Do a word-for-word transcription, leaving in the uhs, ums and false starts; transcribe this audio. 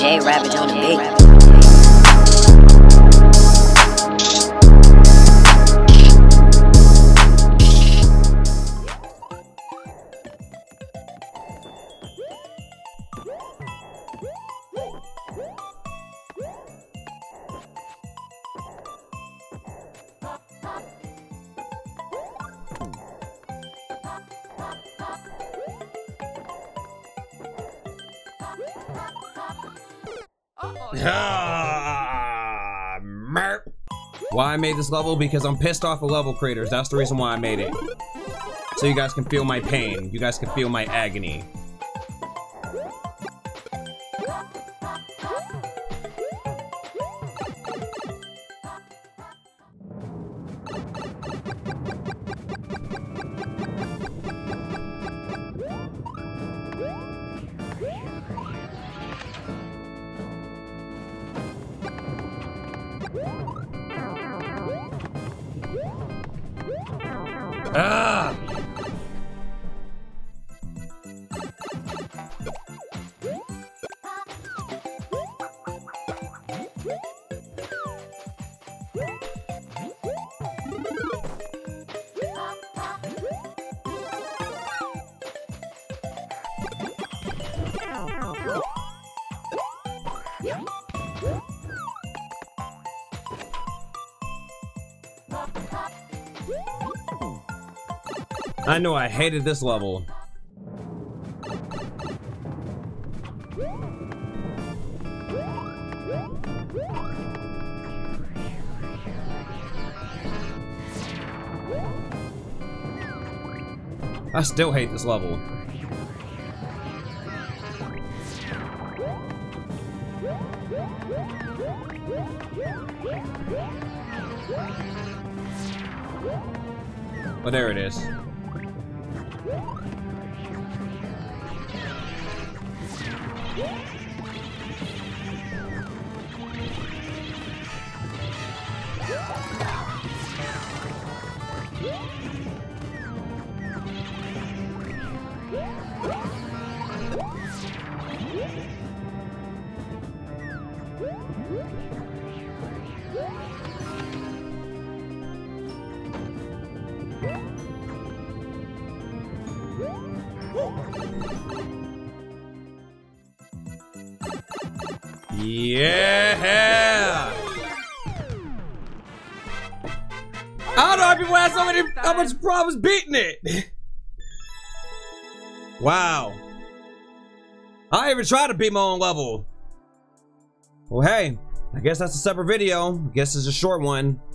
J Ravage on the beat. Ah, merp. Why I made this level? Because I'm pissed off at level creators. That's the reason why I made it. So you guys can feel my pain. You guys can feel my agony. Ah! I know I hated this level. I still hate this level. But there it is. Yeah! I don't know how people have so many, how much problems beating it. Wow. I even tried to beat my own level. Well, hey, I guess that's a separate video. I guess it's a short one.